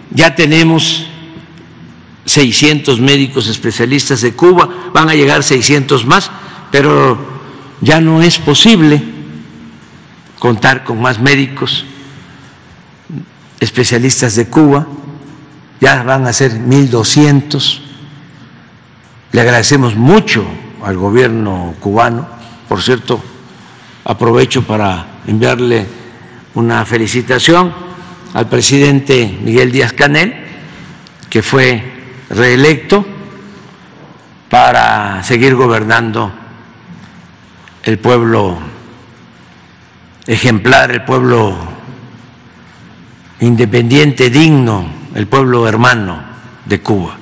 Ya tenemos 600 médicos especialistas de Cuba, van a llegar 600 más, pero ya no es posible contar con más médicos especialistas de Cuba, ya van a ser 1.200. Le agradecemos mucho al gobierno cubano. Por cierto, aprovecho para enviarle una felicitación al presidente Miguel Díaz-Canel, que fue reelecto para seguir gobernando el pueblo ejemplar, el pueblo independiente, digno, el pueblo hermano de Cuba.